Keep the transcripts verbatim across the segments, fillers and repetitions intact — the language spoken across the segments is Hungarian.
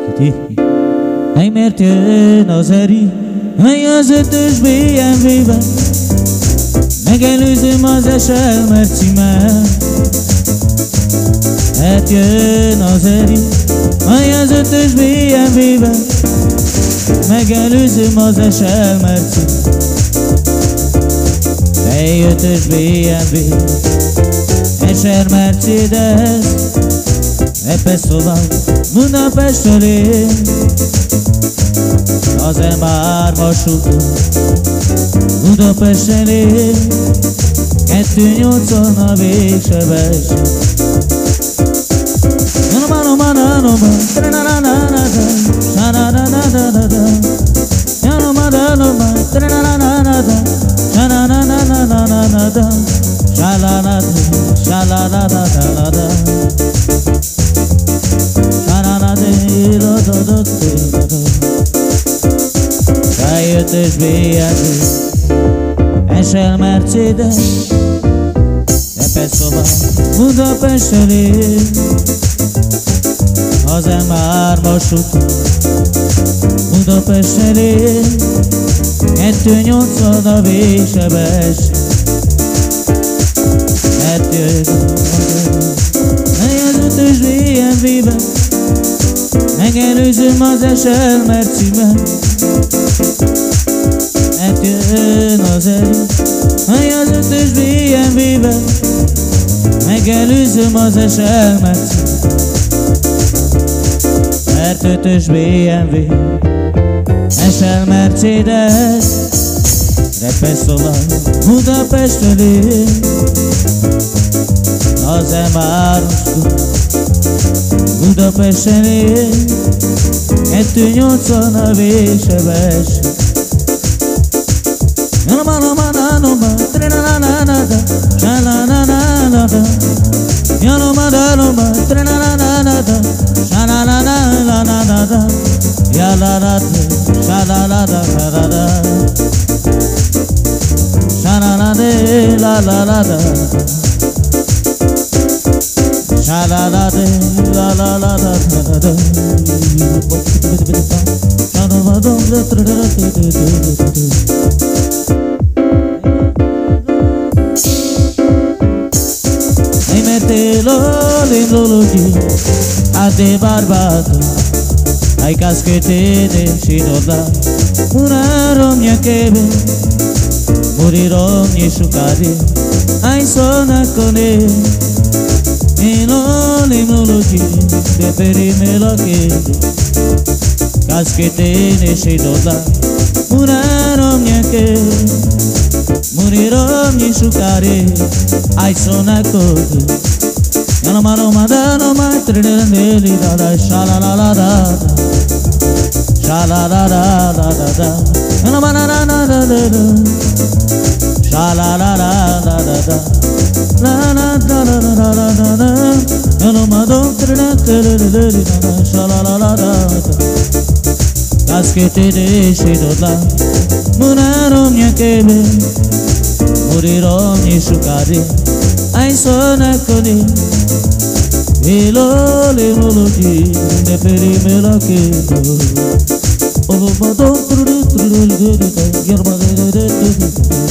Ai mert jön az eri, ai az ötös bé em vé-ben, megelőzöm az es el Mercimmel. Hát jön az eri, ai az ötös bé em vé-ben, megelőzöm az es el Mercimmel. Egy ötös bé em vé, es el Mercedes, ebbe szóval Budapestről ér. Az em hármasúton Budapesten ér, kettő nyolcvan a végsebesség. ötös bé em vé, es el Mercedes, ebbe szóval Budapestről ér. Az em hármasúton Budapesten ér, kettő nyolcvan a végsebesség. Hát jön az ötös bé em vé-ben, megelőzöm az es el Mercimmel. Hát jön az eri, ai az ötös bé em vé-ben, megelőzöm az es el Mercimmel. Mert ötös bé em vé, es el Mercedes, repes szóval Budapestről ér. Az em hármasúton Budapesten ér, kettő nyolcvan a végsebesség. Ai metelo l'imbrologi a te barbato, ai caschete del Shinoda, una romia che be, morirò ogni sciucati, ai sona con e, e lo l'imbrologi, de perimelo che caschete del Shinoda, una romia che morirò ogni sciucati, ai sona con e. Yana mano madano mai trideli da da sha la la la da sha la la la da da da yana mana na na da da da sha la la la da da da la la da da da da da da yana mano trideli da da sha la la la da da caschete de shidola munaro mia che be morirò ogni sciucari ai sona coni e lo le melodi de perimelo che oh madon trudi trudi de yerba de de de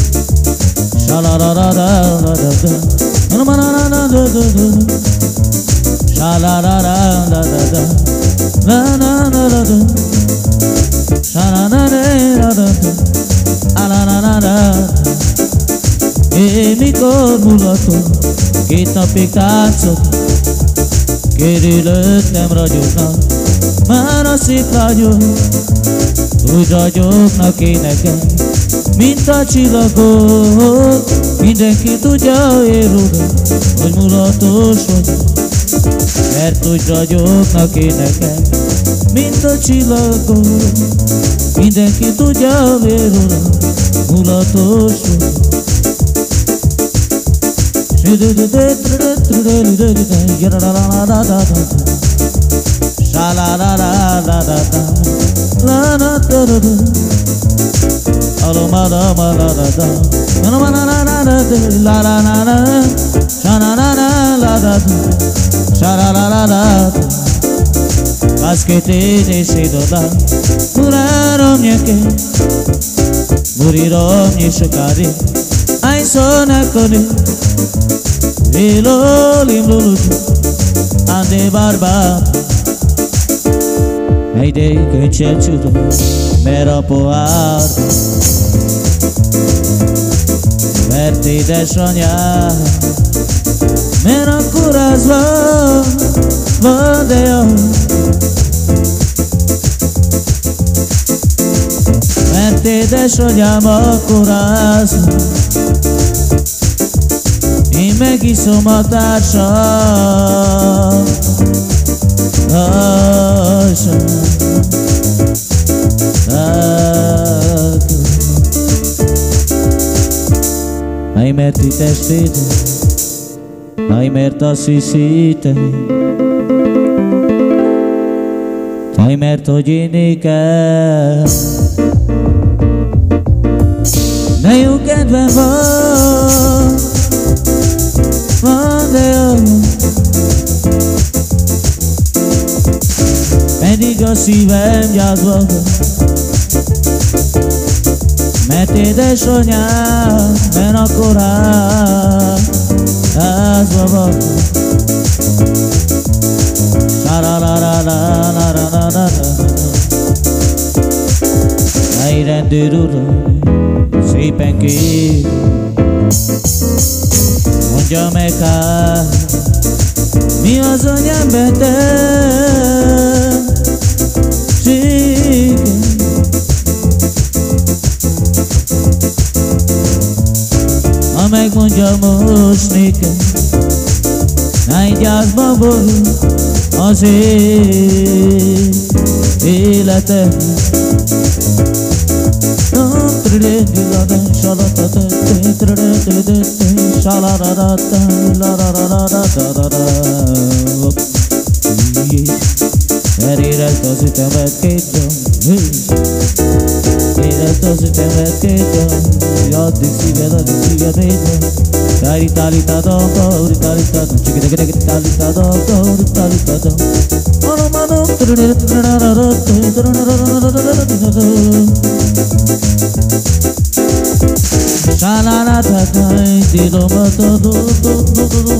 sha la la la la la da na na na na da da sha la la la la da na na na la da sha la la la da ala na na da e mi cor mulato che t'appicazzo che rilöttem ragyognak, már a szép lányok úgy ragyognak énekel, mint a csillagok. Mindenki tudja én rólad, hogy mulatos vagyok, mert úgy ragyognak énekel, mint a csillagok. Mindenki tudja én rólad, mulatos vagyok. Sha la la la la da da la la da da da alo ma da ma la da da la la la la la la la la la sha la la la la da da sha la la la la que te decido dar Muraram nyake Muriram nyeshakari Ai sona kone Velo limluluju Ande barba Ai de kenche chudo Mera poar Verti de sonhar Mera curas van Vandeo Verti de sonhar Mera curas E me quiso matar só Ai merti testite Ai merta sisite Ai merto ginike Neju kedvem van Van de jó Pedig a szívem gyászba van Mert édesanyám, mert akkor házba van Sa-ra-ra-ra-ra-ra-ra-ra-ra Egy rendőr uram, szépen kér Mondja meg hát, mi az anyám betegsége Ha megmondja most nékem Náj gyászba borul az én életem Érezd az ütemet két dom Érezd az ütemet két dom Addig szíved, addig szíved még van Tálítálítadom, tálítálítadom Csikidegedegedálítadom, tálítálítadom Anomadom Sa-la-la-ta-ta-i Di-do-ma-do-do-do-do-do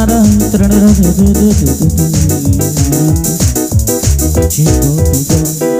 Sha-la-la-la